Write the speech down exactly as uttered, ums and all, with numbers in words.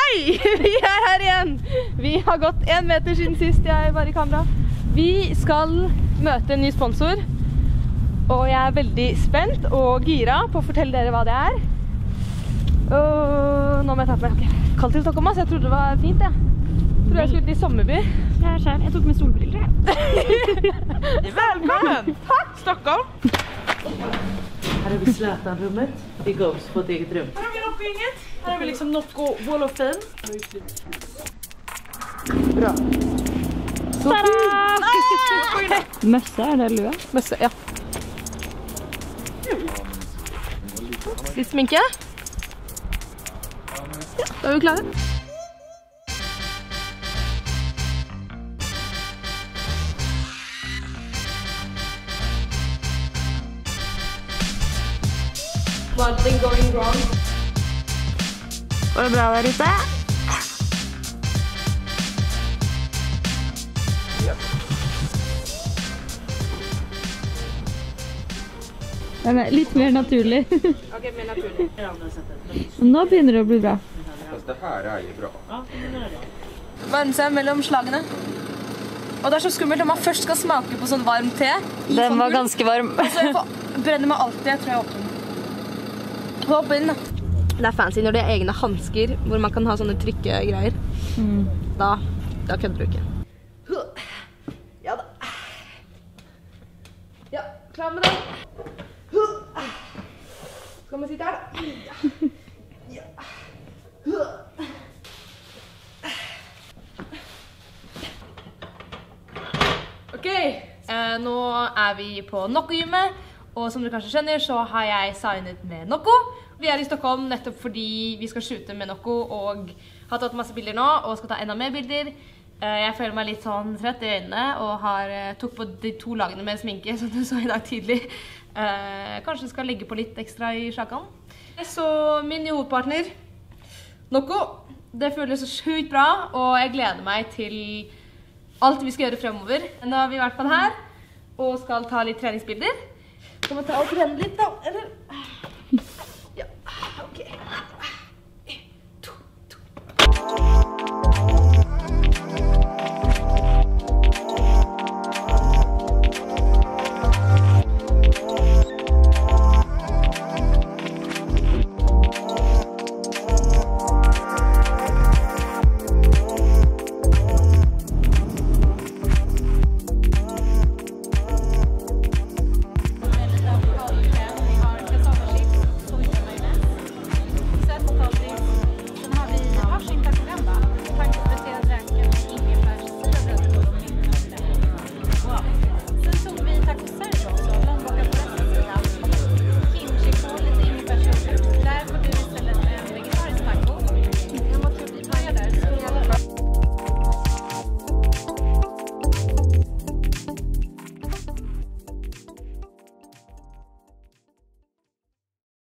Hei! Vi er her igjen! Vi har gått en meter siden sist jeg var i kamera. Vi skal møte en ny sponsor, og jeg er veldig spent og gira på å fortelle dere hva det er. Og nå må jeg ta på meg jakke. Kaldt i Stockholm, så jeg trodde det var fint, jeg. Jeg tror jeg skulle ut i sommerby. Jeg er selv. Jeg tok med solbriller. Velkommen! Takk! Stockholm! Här har vi Zlatan-rummet. Vi går oss på ett eget rum. Här har vi Nocco-inget. Här har vi liksom Nocco Wall of Fame. Bra. Tada! Møsse, er det lue? Møsse, ja. Litt sminke. Ja, da er vi klare. Nothing going wrong. Går det bra der ute? Ja. Den er litt mer naturlig. Ok, mer naturlig. Nå begynner det å bli bra. Fast det här är ju bra. Varme seg mellom slagene. Og det er så skummelt når man først skal smake på sånn varm te. Den var ganske varm. Så jeg får, brenner meg alltid, jeg tror jeg åpner den. Hopp inn. Det er fancy når det er egne handsker, hvor man kan ha sånne trykkegreier. Mm. Da, da kødder du ikke. Ja da. Ja, klar med den. Skal vi sitte her da? Ja. Ok, eh, nå er vi på Nocco-gymmet, og som du kanskje skjønner så har jeg signet med Nocco. Vi er i Stockholm nettopp fordi vi skal shoote med Nocco og har tatt masse bilder nå og skal ta enda mer bilder. Eh, jeg føler meg litt sånn trett i øynene og har eh, tok på de to lagene med sminke som du så i dag tidlig. Eh, kanskje skal legge på litt ekstra i sjakan. Så min nye hovedpartner, Nocco, det føles så sjukt bra, og jeg gleder meg til alt vi skal gjøre fremover. Nå er vi i hvert fall her, og skal ta litt treningsbilder. Skal vi ta og trene litt da, eller?